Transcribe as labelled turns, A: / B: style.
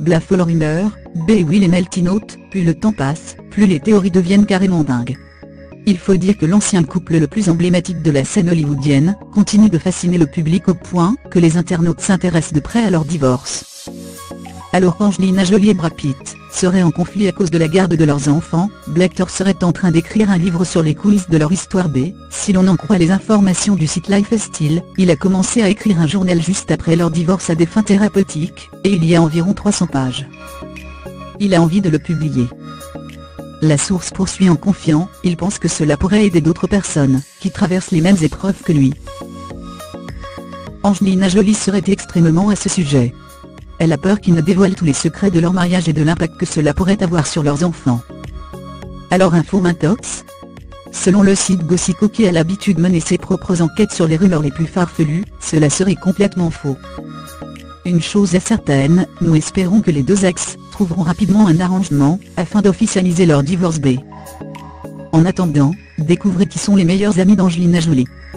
A: Blaffe la rumeur, B et Will et Melty Note, plus le temps passe, plus les théories deviennent carrément dingues. Il faut dire que l'ancien couple le plus emblématique de la scène hollywoodienne, continue de fasciner le public au point que les internautes s'intéressent de près à leur divorce. Alors qu'Angelina Jolie et Brad Pitt seraient en conflit à cause de la garde de leurs enfants, Black serait en train d'écrire un livre sur les coulisses de leur histoire B. Si l'on en croit les informations du site Lifestyle, il a commencé à écrire un journal juste après leur divorce à des fins thérapeutiques, et il y a environ 300 pages. Il a envie de le publier. La source poursuit en confiant, il pense que cela pourrait aider d'autres personnes, qui traversent les mêmes épreuves que lui. Angelina Jolie serait extrêmement à ce sujet. Elle a peur qu'ils ne dévoilent tous les secrets de leur mariage et de l'impact que cela pourrait avoir sur leurs enfants. Alors info Mintox ? Selon le site Gossip qui a l'habitude de mener ses propres enquêtes sur les rumeurs les plus farfelues, cela serait complètement faux. Une chose est certaine, nous espérons que les deux ex trouveront rapidement un arrangement, afin d'officialiser leur divorce B. En attendant, découvrez qui sont les meilleurs amis d'Angelina Jolie.